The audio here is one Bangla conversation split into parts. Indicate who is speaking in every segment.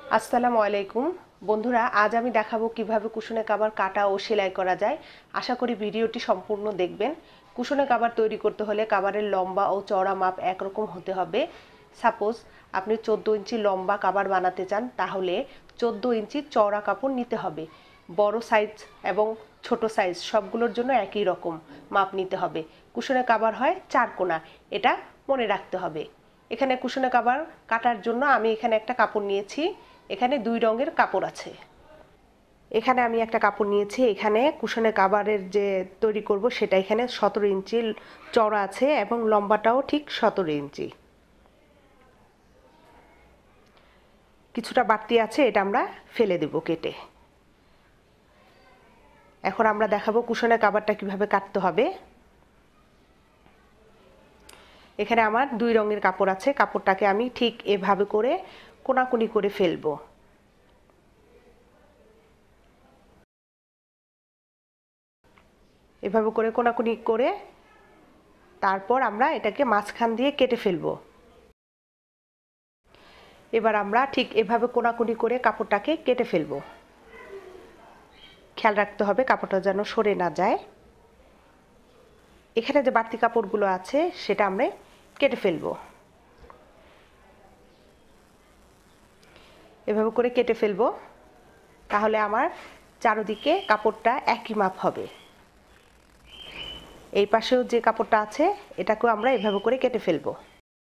Speaker 1: আসসালামু আলাইকুম বন্ধুরা, আজ আমি দেখাবো কিভাবে কুশনে কভার কাটা ও সেলাই করা যায়। আশা করি ভিডিওটি সম্পূর্ণ দেখবেন। কুশনে কভার তৈরি করতে হলে কভারের লম্বা ও চওড়া মাপ একরকম হতে হবে। সাপোজ আপনি 14 ইঞ্চি লম্বা কভার বানাতে চান, তাহলে 14 ইঞ্চি চওড়া কাপড় নিতে হবে। বড় সাইজ এবং ছোট সাইজ সবগুলোর জন্য একই রকম মাপ নিতে হবে। কুশনে কভার হয় 4 কোণা, এটা মনে রাখতে হবে। এখানে কুশনে কভার কাটার জন্য আমি এখানে একটা কাপড় নিয়েছি। এখানে 2 রঙের কাপড় আছে। এখানে আমি একটা কাপড় নিয়েছি। এখানে কুশনে কভারের যে তৈরি করব সেটা এখানে 17 ইঞ্চি চওড়া আছে এবং লম্বাটাও ঠিক 17 ইঞ্চি। কিছুটা বাড়তি আছে, এটা আমরা ফেলে দেব কেটে। এখন আমরা দেখাবো কুশনে কভারটা কিভাবে কাটতে হবে। এখানে আমার 2 রঙের কাপড় আছে। কাপড়টাকে আমি ঠিক এভাবে করে কোনাকুনি করে ফেলবো। এভাবে করে কোনাকুনি করে তারপর আমরা এটাকে মাঝখান দিয়ে কেটে ফেলবো। এবার আমরা ঠিক এভাবে কোনাকুনি করে কাপড়টাকে কেটে ফেলবো। খেয়াল রাখতে হবে কাপড়টা যেন সরে না যায়। এখানে যে বাড়তি কাপড়গুলো আছে সেটা আমরা কেটে ফেলবো। এভাবে করে কেটে ফেলবো, তাহলে আমার চারদিকে কাপড়টা একই মাপ হবে। এই পাশেও যে কাপড়টা আছে এটাকেও আমরা এভাবে করে কেটে ফেলবো।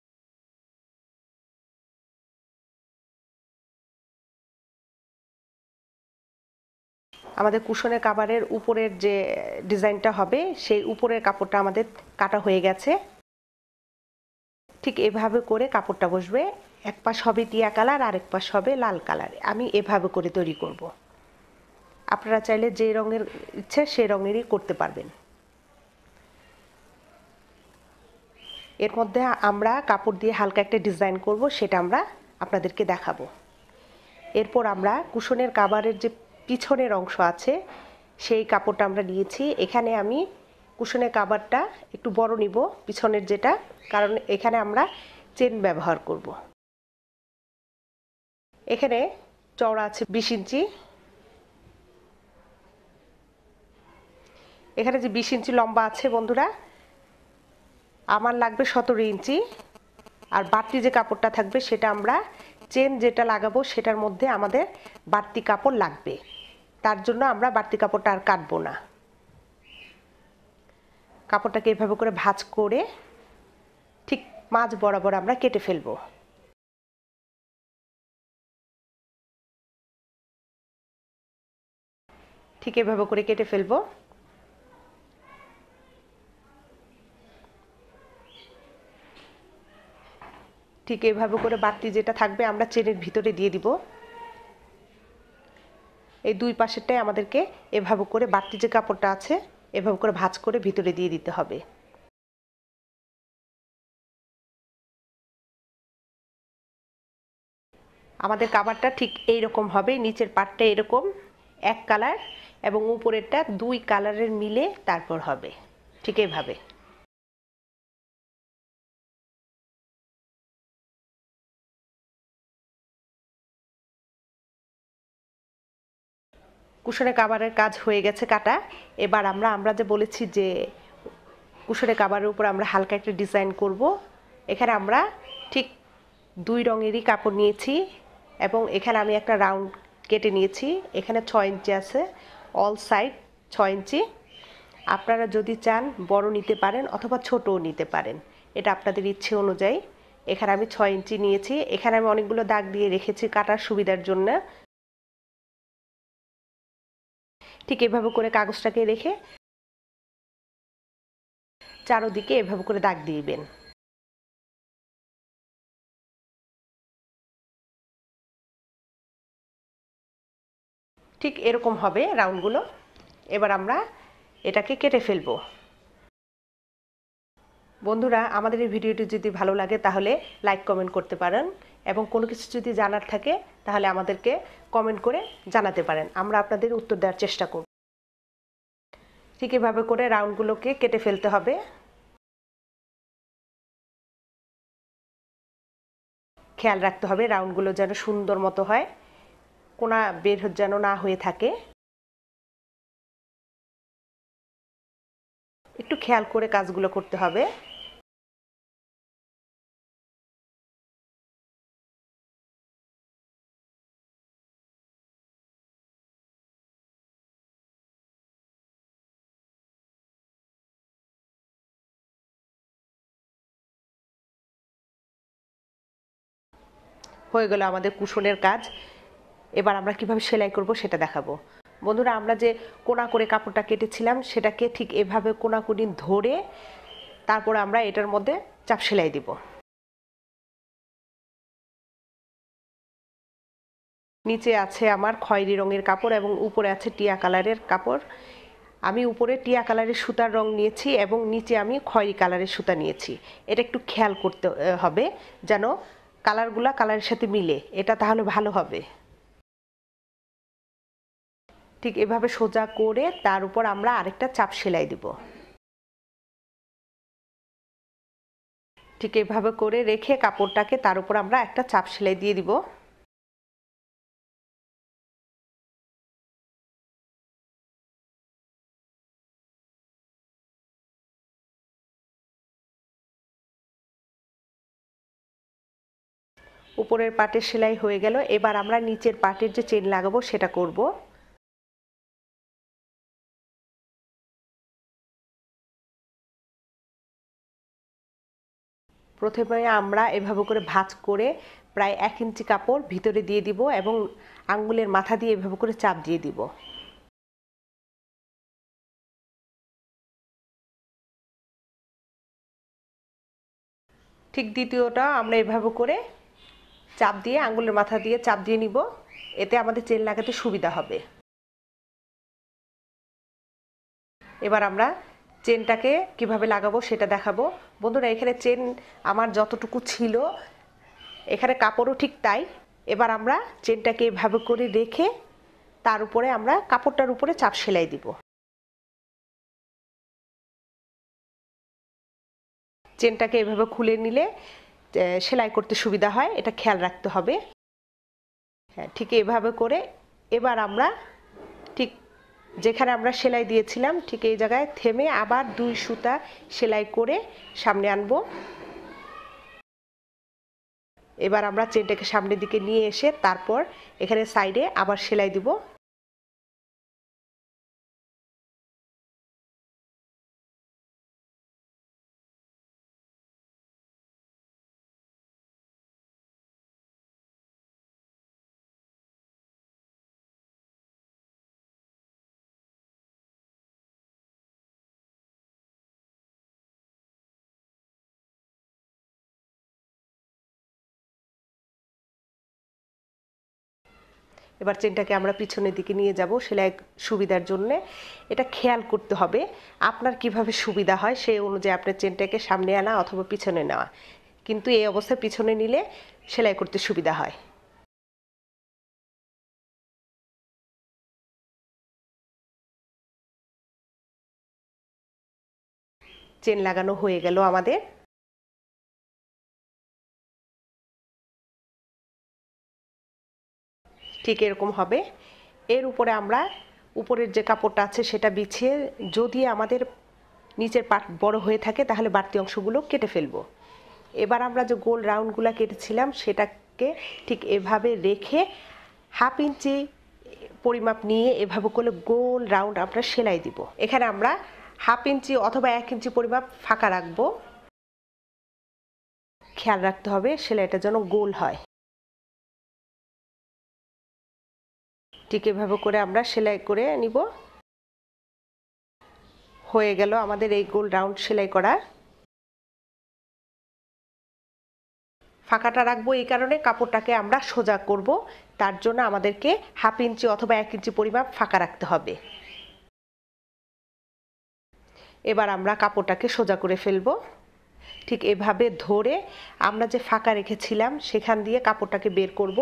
Speaker 1: আমাদের কুশনের কভারের উপরের যে ডিজাইনটা হবে সেই উপরের কাপড়টা আমাদের কাটা হয়ে গেছে। ঠিক এভাবে করে কাপড়টা বসবে। এক পাশ হবে টিয়া কালার আর এক পাশ হবে লাল কালার। আমি এভাবে করে তৈরি করব। আপনারা চাইলে যে রঙের ইচ্ছে সেই রঙেরই করতে পারবেন। এর মধ্যে আমরা কাপড় দিয়ে হালকা একটা ডিজাইন করব, সেটা আমরা আপনাদেরকে দেখাবো। এরপর আমরা কুশনের কভারের যে পিছনের অংশ আছে সেই কাপড়টা আমরা নিয়েছি। এখানে আমি কুশনের কভারটা একটু বড় নিব, পিছনের যেটা, কারণ এখানে আমরা চেন ব্যবহার করব। এখানে চওড়া আছে 20 ইঞ্চি। এখানে যে 20 ইঞ্চি লম্বা আছে বন্ধুরা, আমার লাগবে 17 ইঞ্চি। আর বাড়তি যে কাপড়টা থাকবে সেটা আমরা চেন যেটা লাগাবো সেটার মধ্যে আমাদের বাড়তি কাপড় লাগবে। তার জন্য আমরা বাড়তি কাপড়টা আর কাটবো না। কাপড়টাকে এভাবে করে ভাঁজ করে ঠিক মাঝ বরাবর আমরা কেটে ফেলবো। ঠিক এভাবে করে কেটে ফেলবো। ঠিক এভাবে করে বাড়তি যেটা থাকবে আমরা চেনের ভিতরে দিয়ে দিব। এই দুই পাশেরটাই আমাদেরকে এভাবে করে বাড়তি যে কাপড়টা আছে এভাবে করে ভাঁজ করে ভিতরে দিয়ে দিতে হবে। আমাদের কভারটা ঠিক এই রকম হবে। নিচের পাটটা এরকম এক কালার এবং উপরেরটা 2 কালারের মিলে তারপর হবে ঠিক এইভাবে। কুশনের কভারের কাজ হয়ে গেছে কাটা। এবার আমরা যে বলেছি যে কুশনের কভারের উপর আমরা হালকা একটা ডিজাইন করব। এখানে আমরা ঠিক 2 রঙেরই কাপড় নিয়েছি এবং এখানে আমি একটা রাউন্ড কেটে নিয়েছি। এখানে 6 ইঞ্চি আছে, অল সাইড 6 ইঞ্চি। আপনারা যদি চান বড় নিতে পারেন অথবা ছোটও নিতে পারেন, এটা আপনাদের ইচ্ছে অনুযায়ী। এখানে আমি 6 ইঞ্চি নিয়েছি। এখানে আমি অনেকগুলো দাগ দিয়ে রেখেছি কাটার সুবিধার জন্য। ঠিক এভাবে করে কাগজটাকে রেখে চারদিকে এভাবে করে দাগ দিবেন। ঠিক এরকম হবে রাউন্ডগুলো। এবার আমরা এটাকে কেটে ফেলবো। বন্ধুরা, আমাদের এই ভিডিওটি যদি ভালো লাগে তাহলে লাইক কমেন্ট করতে পারেন এবং কোনো কিছু যদি জানার থাকে তাহলে আমাদেরকে কমেন্ট করে জানাতে পারেন, আমরা আপনাদের উত্তর দেওয়ার চেষ্টা করব। ঠিক এভাবে করে রাউন্ডগুলোকে কেটে ফেলতে হবে। খেয়াল রাখতে হবে রাউন্ডগুলো যেন সুন্দর মতো হয়। কোনা বের যেন না হয়ে থাকে। একটু খেয়াল করে কাজগুলো করতে হবে। হয়ে গেল আমাদের কুশনের কাজ। এবার আমরা কিভাবে সেলাই করব সেটা দেখাবো। বন্ধুরা, আমরা যে কোনা করে কাপড়টা কেটেছিলাম সেটাকে ঠিক এভাবে কোনাকুনি ধরে তারপর আমরা এটার মধ্যে চাপ সেলাই দিব। নিচে আছে আমার খয়েরি রঙের কাপড় এবং উপরে আছে টিয়া কালারের কাপড়। আমি উপরে টিয়া কালারের সুতার রং নিয়েছি এবং নিচে আমি খয়েরি কালারের সুতা নিয়েছি। এটা একটু খেয়াল করতে হবে যেন কালারগুলা কালারের সাথে মিলে, এটা তাহলে ভালো হবে। ঠিক এভাবে সোজা করে তার উপর আমরা আরেকটা চাপ সেলাই দিব। ঠিক এভাবে করে রেখে কাপড়টাকে তার উপর আমরা একটা চাপ সেলাই দিয়ে দিব। উপরের পাটের সেলাই হয়ে গেল। এবার আমরা নিচের পাটের যে চেন লাগাবো সেটা করব। প্রথমে আমরা এভাবে করে ভাঁজ করে প্রায় 1 ইঞ্চি কাপড় ভিতরে দিয়ে দিব এবং আঙ্গুলের মাথা দিয়ে এভাবে করে চাপ দিয়ে দিব। ঠিক দ্বিতীয়টা আমরা এভাবে করে চাপ দিয়ে আঙ্গুলের মাথা দিয়ে চাপ দিয়ে নিব, এতে আমাদের চেন লাগাতে সুবিধা হবে। এবার আমরা চেনটাকে কিভাবে লাগাবো সেটা দেখাবো। বন্ধুরা, এখানে চেন আমার যতটুকু ছিল, এখানে কাপড়ও ঠিক তাই। এবার আমরা চেনটাকে এভাবে করে রেখে তার উপরে আমরা কাপড়টার উপরে চাপ সেলাই দিব। চেনটাকে এভাবে খুলে নিলে সেলাই করতে সুবিধা হয়, এটা খেয়াল রাখতে হবে। হ্যাঁ, ঠিক এভাবে করে এবার আমরা ঠিক যেখানে আমরা সেলাই দিয়েছিলাম ঠিক এই জায়গায় থেমে আবার 2 সুতা সেলাই করে সামনে আনবো। এবার আমরা চেনটাকে সামনের দিকে নিয়ে এসে তারপর এখানে সাইডে আবার সেলাই দিব। এবার চেনটাকে আমরা পিছনের দিকে নিয়ে যাব সেলাই সুবিধার জন্য। এটা খেয়াল করতে হবে আপনার কিভাবে সুবিধা হয় সেই অনুযায়ী আপনার চেনটাকে সামনে আনা অথবা পিছনে নেওয়া, কিন্তু এই অবস্থায় পিছনে নিলে সেলাই করতে সুবিধা হয়। চেন লাগানো হয়ে গেল আমাদের। ঠিক এরকম হবে। এর উপরে আমরা উপরের যে কাপড়টা আছে সেটা বিছিয়ে, যদি আমাদের নিচের পাট বড় হয়ে থাকে তাহলে বাড়তি অংশগুলো কেটে ফেলবো। এবার আমরা যে গোল রাউন্ডগুলো কেটেছিলাম সেটাকে ঠিক এভাবে রেখে 1/2 ইঞ্চি পরিমাপ নিয়ে এভাবে করে গোল রাউন্ড আমরা সেলাই দিব। এখানে আমরা 1/2 ইঞ্চি অথবা 1 ইঞ্চি পরিমাপ ফাঁকা রাখবো। খেয়াল রাখতে হবে সেলাইটা যেন গোল হয়। ঠিক এভাবে করে আমরা সেলাই করে নিব। হয়ে গেল আমাদের এই গোল রাউন্ড সেলাই করা। ফাঁকাটা রাখবো এই কারণে কাপড়টাকে আমরা সোজা করব, তার জন্য আমাদেরকে 1/2 ইঞ্চি অথবা 1 ইঞ্চি পরিমাপ ফাঁকা রাখতে হবে। এবার আমরা কাপড়টাকে সোজা করে ফেলবো। ঠিক এভাবে ধরে আমরা যে ফাঁকা রেখেছিলাম সেখান দিয়ে কাপড়টাকে বের করব।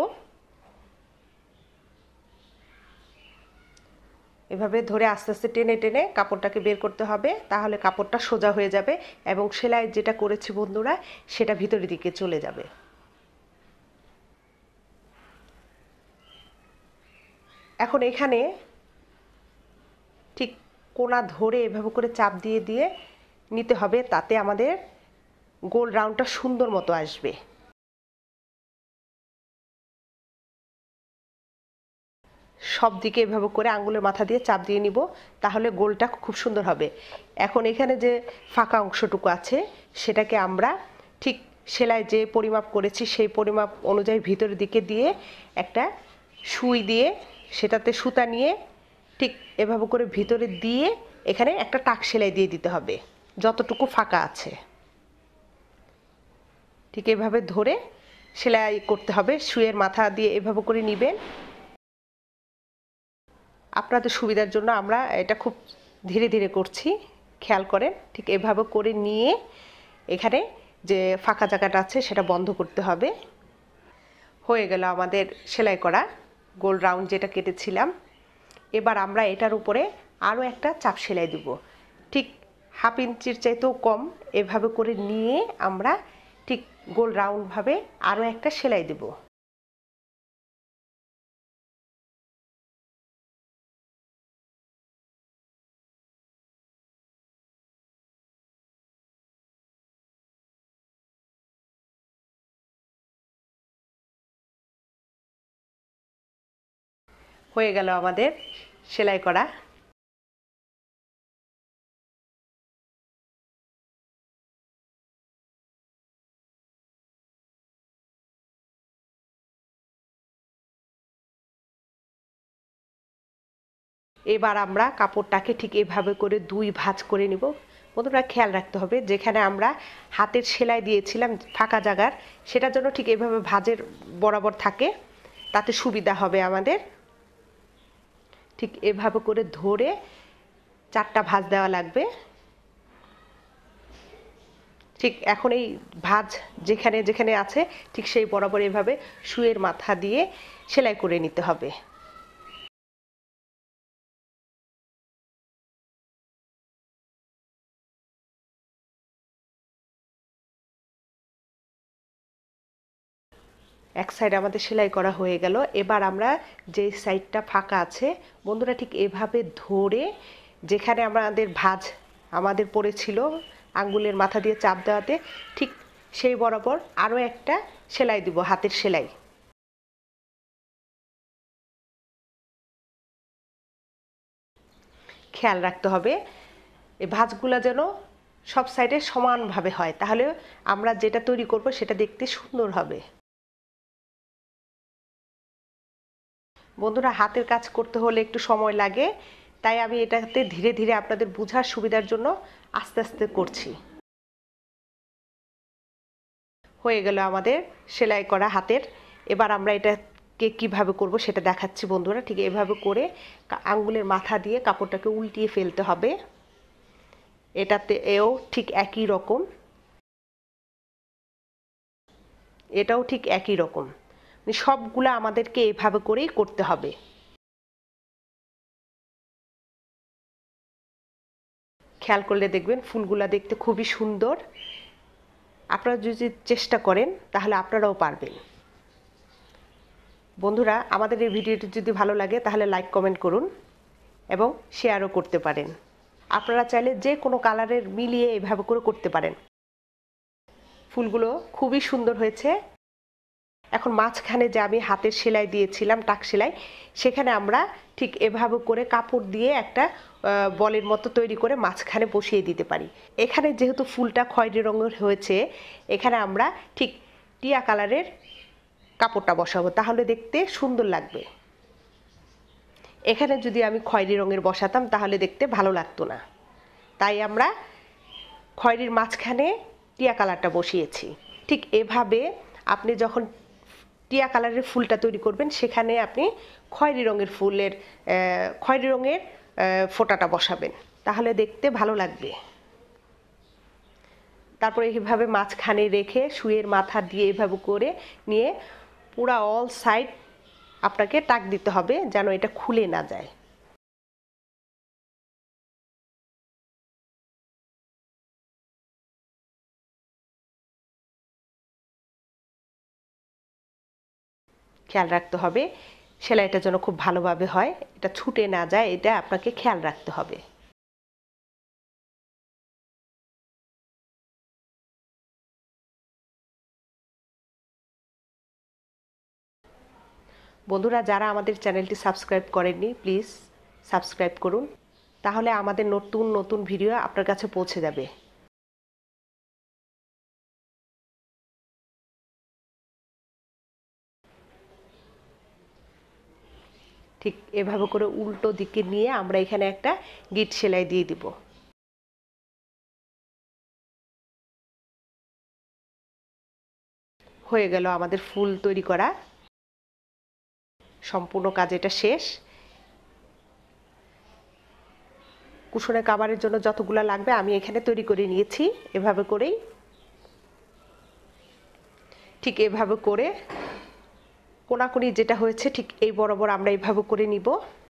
Speaker 1: এভাবে ধরে আস্তে আস্তে টেনে টেনে কাপড়টাকে বের করতে হবে, তাহলে কাপড়টা সোজা হয়ে যাবে এবং সেলাই যেটা করেছি বন্ধুরা সেটা ভিতরের দিকে চলে যাবে। এখন এখানে ঠিক কোনা ধরে এভাবে করে চাপ দিয়ে দিয়ে নিতে হবে, তাতে আমাদের গোল রাউন্ডটা সুন্দর মতো আসবে। সব দিকে এভাবে করে আঙ্গুলের মাথা দিয়ে চাপ দিয়ে নিব, তাহলে গোলটা খুব সুন্দর হবে। এখন এখানে যে ফাঁকা অংশটুকু আছে সেটাকে আমরা ঠিক সেলাই যে পরিমাপ করেছি সেই পরিমাপ অনুযায়ী ভিতরের দিকে দিয়ে একটা সুই দিয়ে সেটাতে সুতা নিয়ে ঠিক এভাবে করে ভিতরে দিয়ে এখানে একটা টাক সেলাই দিয়ে দিতে হবে যতটুকু ফাঁকা আছে। ঠিক এভাবে ধরে সেলাই করতে হবে, সুইয়ের মাথা দিয়ে এভাবে করে নেবেন। আপনাদের সুবিধার জন্য আমরা এটা খুব ধীরে ধীরে করছি, খেয়াল করেন। ঠিক এভাবে করে নিয়ে এখানে যে ফাঁকা জায়গাটা আছে সেটা বন্ধ করতে হবে। হয়ে গেল আমাদের সেলাই করা গোল রাউন্ড যেটা কেটেছিলাম। এবার আমরা এটার উপরে আরও একটা চাপ সেলাই দেব, ঠিক 1/2 ইঞ্চির চাইতেও কম। এভাবে করে নিয়ে আমরা ঠিক গোল রাউন্ডভাবে আরও একটা সেলাই দেব। হয়ে গেল আমাদের সেলাই করা। এবার আমরা কাপড়টাকে ঠিক এভাবে করে 2 ভাঁজ করে নিব। বন্ধুরা খেয়াল রাখতে হবে, যেখানে আমরা হাতের সেলাই দিয়েছিলাম ফাঁকা জায়গার, সেটার জন্য ঠিক এভাবে ভাঁজের বরাবর থাকে, তাতে সুবিধা হবে আমাদের। ঠিক এভাবে করে ধরে 4টা ভাঁজ দেওয়া লাগবে। ঠিক এখন এই ভাঁজ যেখানে যেখানে আছে ঠিক সেই বরাবর এভাবে সুইয়ের মাথা দিয়ে সেলাই করে নিতে হবে। এক সাইড আমাদের সেলাই করা হয়ে গেল। এবার আমরা যে সাইডটা ফাঁকা আছে বন্ধুরা ঠিক এভাবে ধরে যেখানে আমাদের ভাঁজ আমাদের পড়েছিল আঙ্গুলের মাথা দিয়ে চাপ দেওয়াতে ঠিক সেই বরাবর আরও একটা সেলাই দিব, হাতের সেলাই। খেয়াল রাখতে হবে এই ভাঁজগুলো যেন সব সাইডে সমানভাবে হয়, তাহলে আমরা যেটা তৈরি করব সেটা দেখতে সুন্দর হবে। বন্ধুরা হাতের কাজ করতে হলে একটু সময় লাগে, তাই আমি এটাতে ধীরে ধীরে আপনাদের বোঝার সুবিধার জন্য আস্তে আস্তে করছি। হয়ে গেল আমাদের সেলাই করা হাতের। এবার আমরা এটাকে কিভাবে করব সেটা দেখাচ্ছি বন্ধুরা। ঠিক এভাবে করে আঙ্গুলের মাথা দিয়ে কাপড়টাকে উল্টিয়ে ফেলতে হবে। এটাতে এও ঠিক একই রকম, এটাও ঠিক একই রকম, সবগুলা আমাদেরকে এভাবে করেই করতে হবে। খেয়াল করলে দেখবেন ফুলগুলা দেখতে খুবই সুন্দর। আপনারা যদি চেষ্টা করেন তাহলে আপনারাও পারবেন। বন্ধুরা আমাদের এই ভিডিওটি যদি ভালো লাগে তাহলে লাইক কমেন্ট করুন এবং শেয়ারও করতে পারেন। আপনারা চাইলে যে কোনো কালারের মিলিয়ে এভাবে করে করতে পারেন। ফুলগুলো খুবই সুন্দর হয়েছে। এখন মাঝখানে যে আমি হাতের সেলাই দিয়েছিলাম টাক সেলাই, সেখানে আমরা ঠিক এভাবে করে কাপড় দিয়ে একটা বলের মতো তৈরি করে মাঝখানে বসিয়ে দিতে পারি। এখানে যেহেতু ফুলটা খয়েরি রঙের হয়েছে, এখানে আমরা ঠিক টিয়া কালারের কাপড়টা বসাবো, তাহলে দেখতে সুন্দর লাগবে। এখানে যদি আমি খয়েরি রঙের বসাতাম তাহলে দেখতে ভালো লাগতো না, তাই আমরা খয়েরির মাঝখানে টিয়া কালারটা বসিয়েছি। ঠিক এভাবে আপনি যখন টিয়া কালারের ফুলটা তৈরি করবেন সেখানে আপনি খয়েরি রঙের ফুলের খয়েরি রঙের ফোঁটাটা বসাবেন, তাহলে দেখতে ভালো লাগবে। তারপরে এইভাবে মাঝখানে রেখে সুইয়ের মাথা দিয়ে এভাবে করে নিয়ে পুরা অল সাইড আপনাকে টাক দিতে হবে যেন এটা খুলে না যায়। খেয়াল রাখতে হবে সেলাইটা যেন খুব ভালোভাবে হয়, এটা ছুটে না যায়, এটা আপনাকে খেয়াল রাখতে হবে। বন্ধুরা, যারা আমাদের চ্যানেলটি সাবস্ক্রাইব করেননি প্লিজ সাবস্ক্রাইব করুন, তাহলে আমাদের নতুন নতুন ভিডিও আপনার কাছে পৌঁছে যাবে। ঠিক এভাবে করে উল্টো দিকে নিয়ে আমরা এখানে একটা গিট সেলাই দিয়ে দিব। হয়ে গেল আমাদের ফুল তৈরি করা, সম্পূর্ণ কাজ এটা শেষ। কুশনের কাভারের জন্য যতগুলো লাগবে আমি এখানে তৈরি করে নিয়েছি। এভাবে করেই, ঠিক এভাবে করে কোনাকুনি যেটা হয়েছে ঠিক এই বরাবর আমরা এইভাবে করে নিব।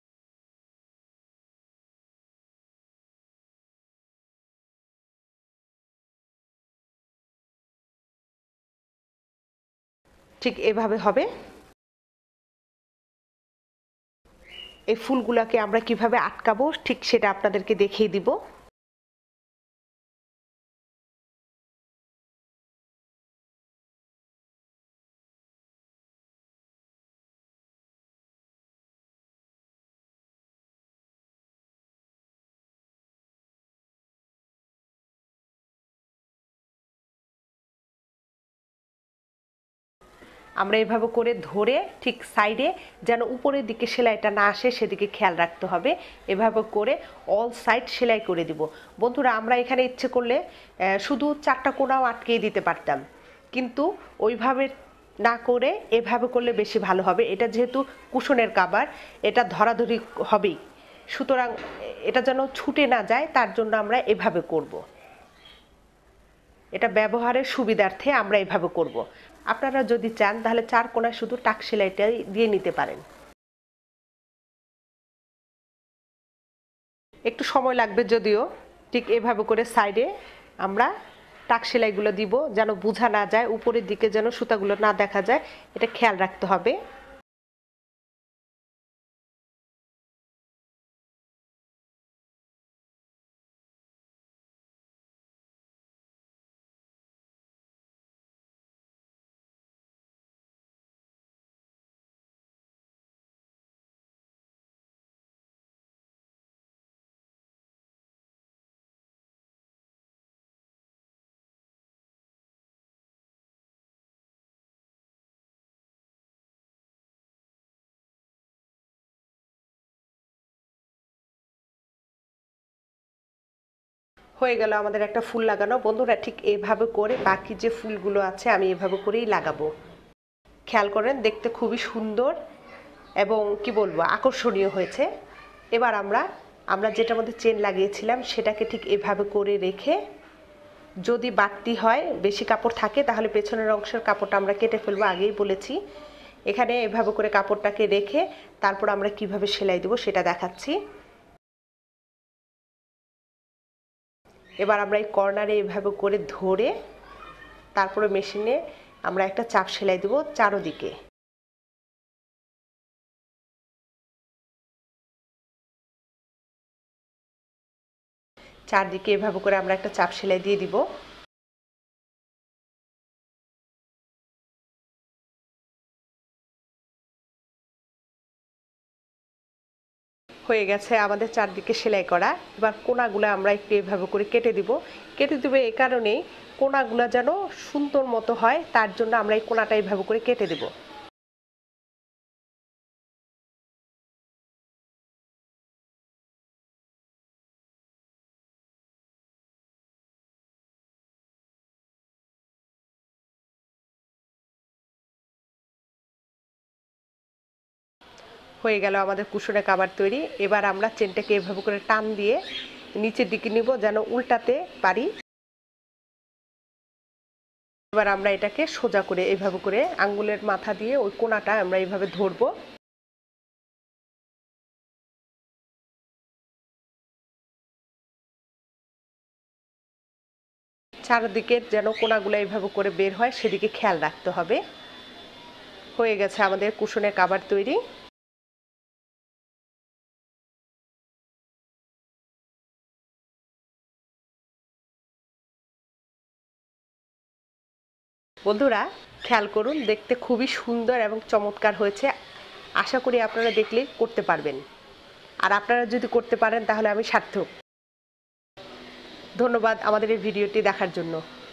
Speaker 1: ঠিক এভাবে হবে। এই ফুলগুলোকে আমরা কিভাবে আটকাবো ঠিক সেটা আপনাদেরকে দেখিয়ে দিব। আমরা এভাবে করে ধরে ঠিক সাইডে যেন উপরের দিকে সেলাইটা না আসে সেদিকে খেয়াল রাখতে হবে। এভাবে করে অল সাইড সেলাই করে দিব। বন্ধুরা, আমরা এখানে ইচ্ছে করলে শুধু 4টা কোণাও আটকিয়ে দিতে পারতাম, কিন্তু ওইভাবে না করে এভাবে করলে বেশি ভালো হবে। এটা যেহেতু কুশনের কাভার, এটা ধরাধরি হবেই, সুতরাং এটা যেন ছুটে না যায় তার জন্য আমরা এভাবে করব। এটা ব্যবহারের সুবিধার্থে আমরা এভাবে করব। আপনারা যদি চান তাহলে 4 কোণায় শুধু টাক সেলাইটাই দিয়ে নিতে পারেন। একটু সময় লাগবে যদিও। ঠিক এভাবে করে সাইডে আমরা টাক সেলাইগুলো দিব, যেন বোঝা না যায়, উপরের দিকে যেন সুতাগুলো না দেখা যায়, এটা খেয়াল রাখতে হবে। হয়ে গেল আমাদের একটা ফুল লাগানো। বন্ধুরা, ঠিক এভাবে করে বাকি যে ফুলগুলো আছে আমি এভাবে করেই লাগাবো। খেয়াল করেন, দেখতে খুবই সুন্দর এবং কি বলবো আকর্ষণীয় হয়েছে। এবার আমরা যেটার মধ্যে চেন লাগিয়েছিলাম সেটাকে ঠিক এভাবে করে রেখে, যদি বাড়তি হয় বেশি কাপড় থাকে তাহলে পেছনের অংশের কাপড়টা আমরা কেটে ফেলবো, আগেই বলেছি। এখানে এভাবে করে কাপড়টাকে রেখে তারপর আমরা কিভাবে সেলাই দেব সেটা দেখাচ্ছি। এবার আমরা এই কর্নারে এভাবে করে ধরে তারপরে মেশিনে আমরা একটা চাপ সেলাই দেব চারদিকে। চারদিকে এভাবে করে আমরা একটা চাপ সেলাই দিয়ে দিব। হয়ে গেছে আমাদের চারদিকে সেলাই করা। এবার কোনাগুলো আমরা একটু এভাবে করে কেটে দিব। কেটে দেবো এই কারণেই, কোনাগুলো যেন সুন্দর মতো হয়, তার জন্য আমরা এই কোনাটা এইভাবে করে কেটে দেব। হয়ে গেল আমাদের কুশনের কাভার তৈরি। এবার আমরা চেনটাকে এভাবে করে টান দিয়ে নিচের দিকে নিব যেন উল্টাতে পারি। এবার আমরা এটাকে সোজা করে এভাবে করে আঙ্গুলের মাথা দিয়ে ওই কোনাটা আমরা এইভাবে ধরবো। চারদিকে যেন কোনাগুলো এইভাবে করে বের হয় সেদিকে খেয়াল রাখতে হবে। হয়ে গেছে আমাদের কুশনের কাভার তৈরি। বন্ধুরা খেয়াল করুন, দেখতে খুবই সুন্দর এবং চমৎকার হয়েছে। আশা করি আপনারা দেখলেই করতে পারবেন, আর আপনারা যদি করতে পারেন তাহলে আমি সার্থক। ধন্যবাদ আমাদের এই ভিডিওটি দেখার জন্য।